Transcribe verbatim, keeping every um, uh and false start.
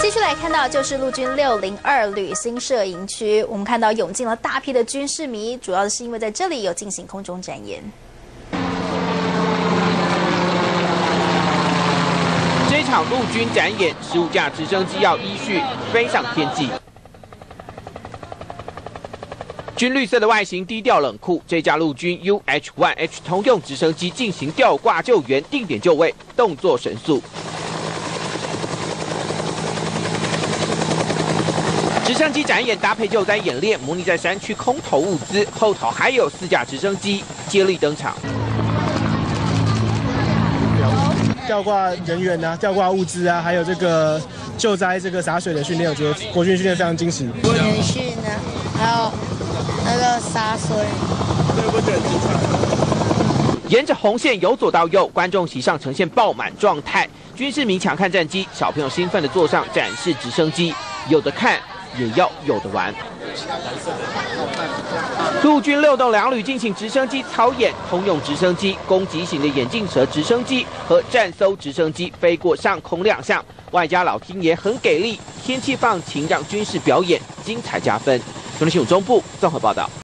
继续来看到就是陆军六零二旅新社营区，我们看到涌进了大批的军事迷，主要是因为在这里有进行空中展演。 这场陆军展演，十五架直升机要依序飞上天际。军绿色的外形低调冷酷，这架陆军 U H 一 H 通用直升机进行吊挂救援，定点就位，动作神速。 直升机展演搭配救灾演练，模拟在山区空投物资，后头还有四架直升机接力登场。 吊挂人员啊，吊挂物资啊，还有这个救灾、这个洒水的训练，我觉得国军训练非常精实。 演训呢，还有那个洒水。 沿着红线由左到右，观众席上呈现爆满状态，军事迷抢看战机，小朋友兴奋地坐上展示直升机，有的看。 也要有的玩。陆军六栋两旅进行直升机操演，通用直升机、攻击型的眼镜蛇直升机和战搜直升机飞过上空亮相，外加老天爷很给力，天气放晴让军事表演精彩加分。中天新闻中部综合报道。